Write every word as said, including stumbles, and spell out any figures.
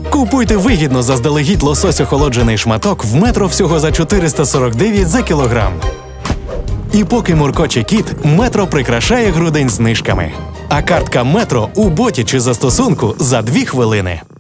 Купуйте вигідно заздалегідь лосось охолоджений шматок в Метро всього за чотириста сорок дев'ять за кілограм. І поки муркоче кіт, Метро прикрашає грудень знижками. А картка Метро у боті чи застосунку за дві хвилини.